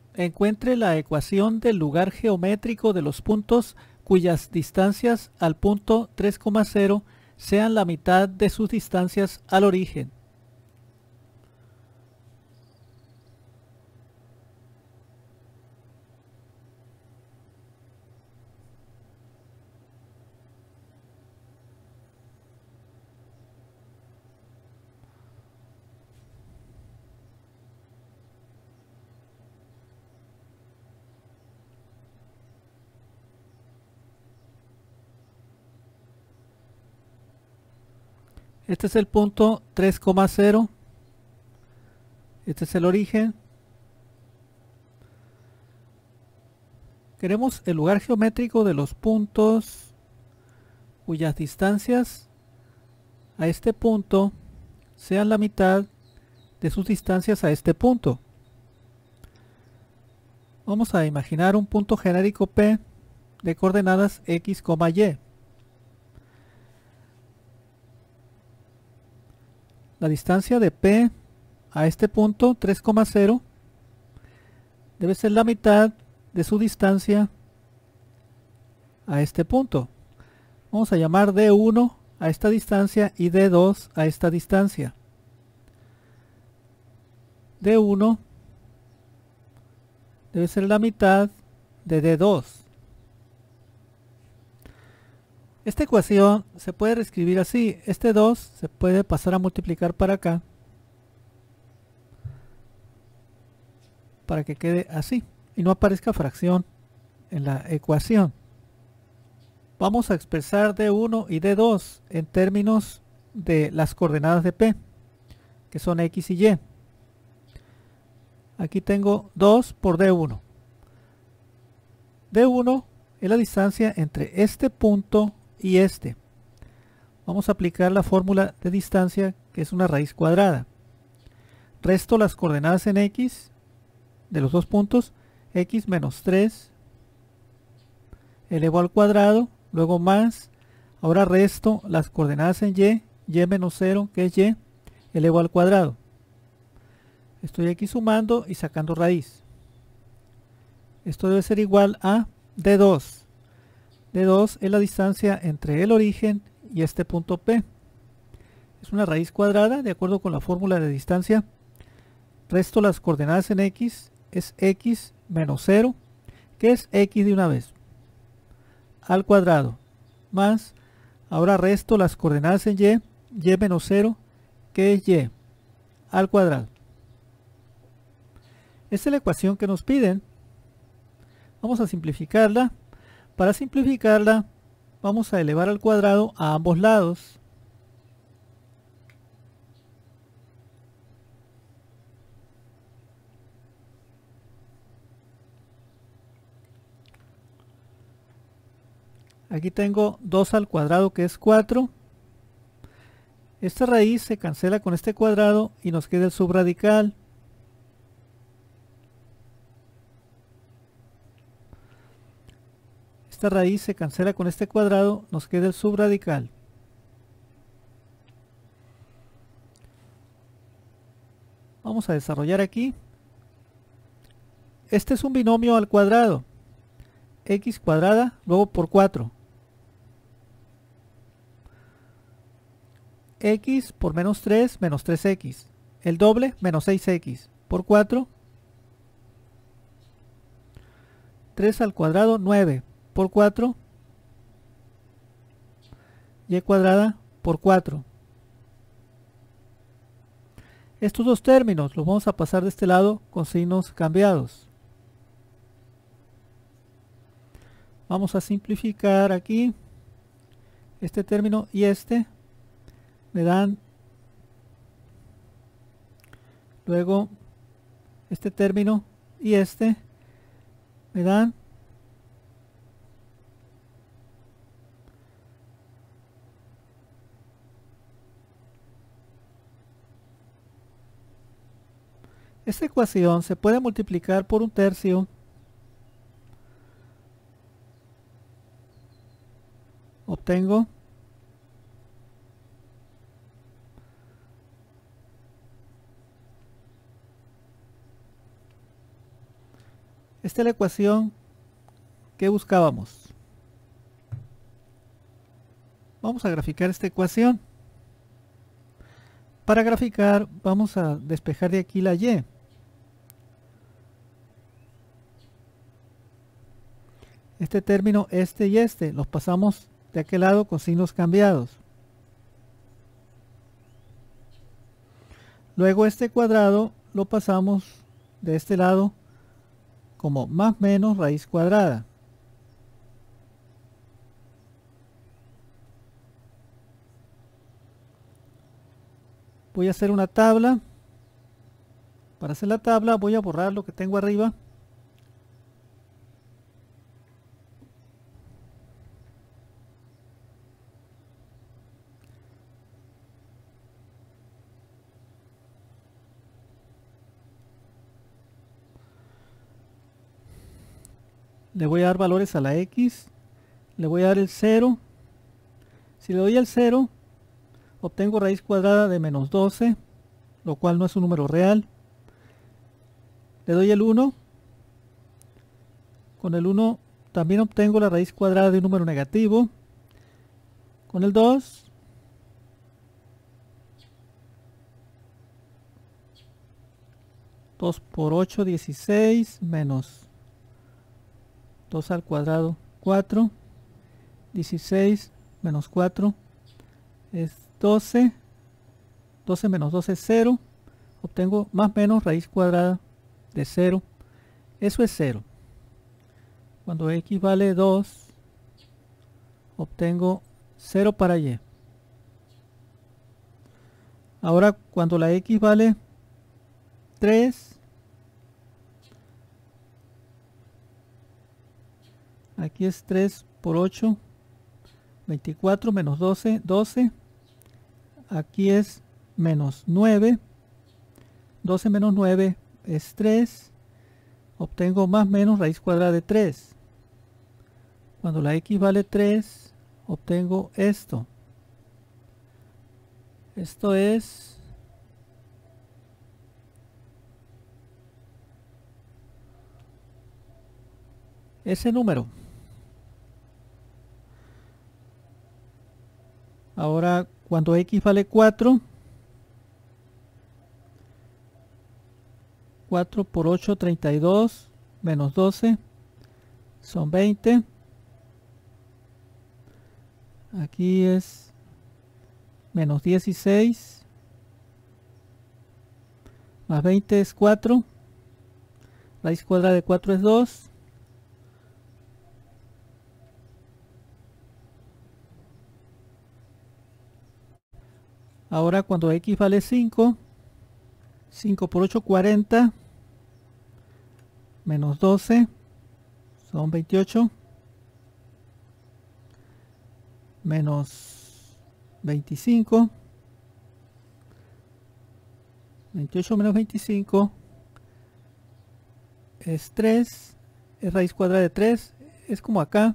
encuentre la ecuación del lugar geométrico de los puntos cuyas distancias al punto 3,0 sean la mitad de sus distancias al origen. Este es el punto 3,0. Este es el origen. Queremos el lugar geométrico de los puntos cuyas distancias a este punto sean la mitad de sus distancias a este punto. Vamos a imaginar un punto genérico P de coordenadas x, y. La distancia de P a este punto 3,0 debe ser la mitad de su distancia a este punto. Vamos a llamar D1 a esta distancia y D2 a esta distancia. D1 debe ser la mitad de D2. Esta ecuación se puede reescribir así. Este 2 se puede pasar a multiplicar para acá para que quede así y no aparezca fracción en la ecuación. Vamos a expresar D1 y D2 en términos de las coordenadas de P, que son X y Y. Aquí tengo 2 por D1. D1 es la distancia entre este punto y este. Vamos a aplicar la fórmula de distancia, que es una raíz cuadrada. Resto las coordenadas en X de los dos puntos, X menos 3 elevado al cuadrado, luego más, ahora resto las coordenadas en Y menos 0, que es Y, elevado al cuadrado. Estoy aquí sumando y sacando raíz. Esto debe ser igual a D2. D2 es la distancia entre el origen y este punto P. Es una raíz cuadrada de acuerdo con la fórmula de distancia. Resto las coordenadas en X, es X menos 0, que es X de una vez, al cuadrado, más, ahora resto las coordenadas en Y menos 0, que es Y, al cuadrado. Esta es la ecuación que nos piden. Vamos a simplificarla. Para simplificarla, vamos a elevar al cuadrado a ambos lados. Aquí tengo 2 al cuadrado, que es 4. Esta raíz se cancela con este cuadrado y nos queda el subradical. Esta raíz se cancela con este cuadrado, nos queda el subradical. Vamos a desarrollar aquí. Este es un binomio al cuadrado. X cuadrada, luego por 4. X por menos 3, menos 3x. El doble, menos 6x. Por 4. 3 al cuadrado, 9. Por 4, y cuadrada por 4. Estos dos términos los vamos a pasar de este lado con signos cambiados. Vamos a simplificar aquí. Este término y este me dan, luego este término y este me dan esta ecuación se puede multiplicar por 1/3. Obtengo Esta es la ecuación que buscábamos. Vamos a graficar esta ecuación. Para graficar vamos a despejar de aquí la y. Este término, este y este, los pasamos de aquel lado con signos cambiados. Luego este cuadrado lo pasamos de este lado como más menos raíz cuadrada. Voy a hacer una tabla. Para hacer la tabla voy a borrar lo que tengo arriba. Le voy a dar valores a la x. Le voy a dar el 0. Si le doy el 0, obtengo raíz cuadrada de menos 12, lo cual no es un número real. Le doy el 1. Con el 1 también obtengo la raíz cuadrada de un número negativo. Con el 2, dos por 8, 16, menos 2 al cuadrado, 4. 16 menos 4 es 12. 12 menos 12 es 0. Obtengo más menos raíz cuadrada de 0. Eso es 0. Cuando x vale 2, obtengo 0 para y. Ahora cuando la x vale 3, aquí es 3 por 8, 24 menos 12, 12. Aquí es menos 9. 12 menos 9 es 3. Obtengo más menos raíz cuadrada de 3. Cuando la x vale 3, obtengo esto. Esto es ese número. Ahora, cuando x vale 4, 4 por 8, 32, menos 12, son 20. Aquí es menos 16, más 20 es 4. Raíz cuadrada de 4 es 2. Ahora cuando x vale 5, 5 por 8, 40, menos 12, son 28, menos 25, 28 menos 25 es 3, es raíz cuadrada de 3, es como acá.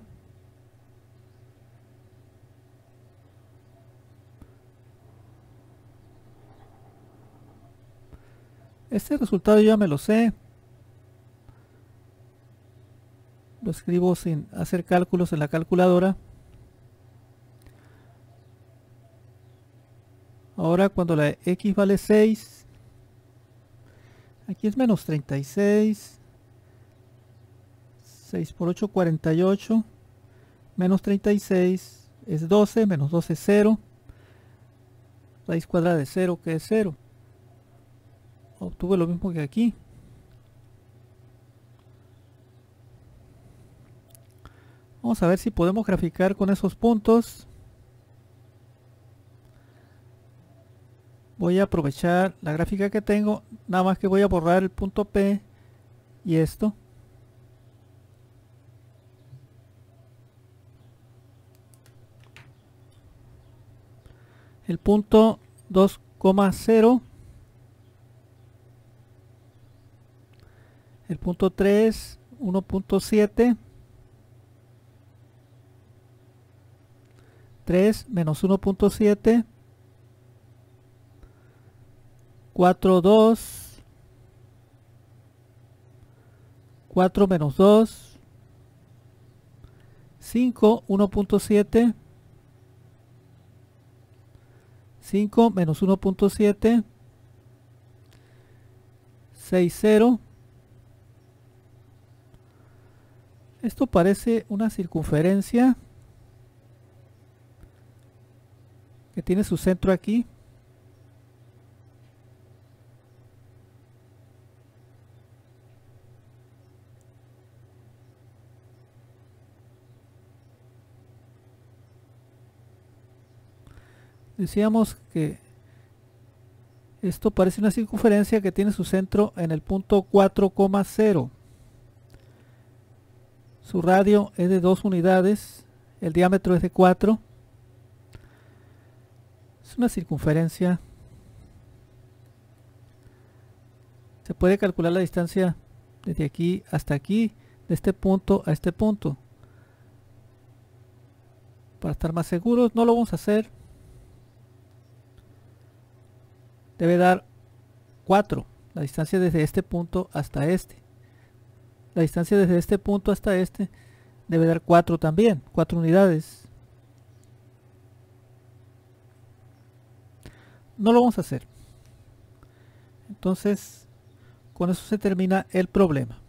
Este resultado ya me lo sé. Lo escribo sin hacer cálculos en la calculadora. Ahora cuando la x vale 6, aquí es menos 36. 6 por 8, 48. Menos 36 es 12, menos 12 es 0. Raíz cuadrada de 0, que es 0. Obtuve lo mismo que aquí. Vamos a ver si podemos graficar con esos puntos. Voy a aprovechar la gráfica que tengo, nada más que voy a borrar el punto P y esto. El punto 2,0. El punto 3, 1.7. 3 menos 1.7. 4, 2. 4 menos 2, 5, 1.7, 5 menos 1.7, 6, 0. Esto parece una circunferencia que tiene su centro aquí. Decíamos que esto parece una circunferencia que tiene su centro en el punto 4,0. Su radio es de 2 unidades, el diámetro es de 4. Es una circunferencia. Se puede calcular la distancia desde aquí hasta aquí, de este punto a este punto. Para estar más seguros, no lo vamos a hacer. Debe dar 4, la distancia desde este punto hasta este. La distancia desde este punto hasta este debe dar 4 también, 4 unidades. No lo vamos a hacer. Entonces, con eso se termina el problema.